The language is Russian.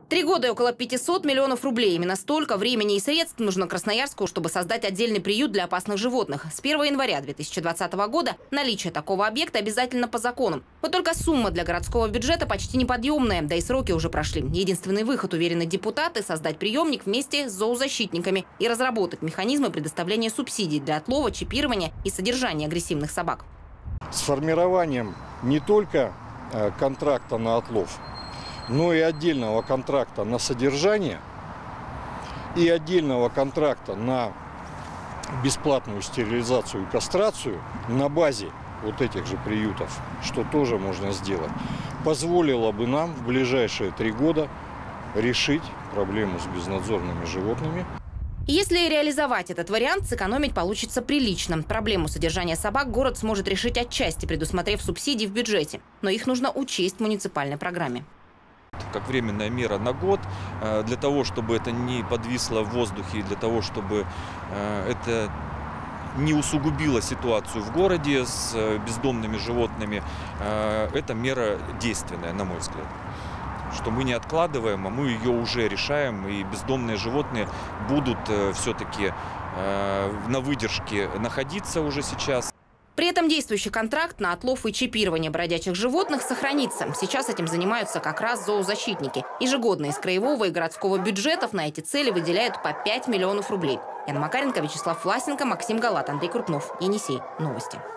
3 года и около 500 миллионов рублей. Именно столько времени и средств нужно Красноярску, чтобы создать отдельный приют для опасных животных. С 1 января 2020 года наличие такого объекта обязательно по закону. Вот только сумма для городского бюджета почти неподъемная, да и сроки уже прошли. Единственный выход, уверены депутаты, создать приемник вместе с зоозащитниками и разработать механизмы предоставления субсидий для отлова, чипирования и содержания агрессивных собак. С формированием не только контракта на отлов, но и отдельного контракта на содержание и отдельного контракта на бесплатную стерилизацию и кастрацию на базе вот этих же приютов, что тоже можно сделать, позволило бы нам в ближайшие 3 года решить проблему с безнадзорными животными. Если реализовать этот вариант, сэкономить получится прилично. Проблему содержания собак город сможет решить отчасти, предусмотрев субсидии в бюджете. Но их нужно учесть в муниципальной программе. Как временная мера на год, для того, чтобы это не подвисло в воздухе, для того, чтобы это не усугубило ситуацию в городе с бездомными животными, эта мера действенная, на мой взгляд. Что мы не откладываем, а мы ее уже решаем, и бездомные животные будут все-таки на выдержке находиться уже сейчас. При этом действующий контракт на отлов и чипирование бродячих животных сохранится. Сейчас этим занимаются как раз зоозащитники. Ежегодно из краевого и городского бюджетов на эти цели выделяют по 5 миллионов рублей. Яна Макаренко, Вячеслав Власенко, Максим Галат, Андрей Крупнов. Енисей. Новости.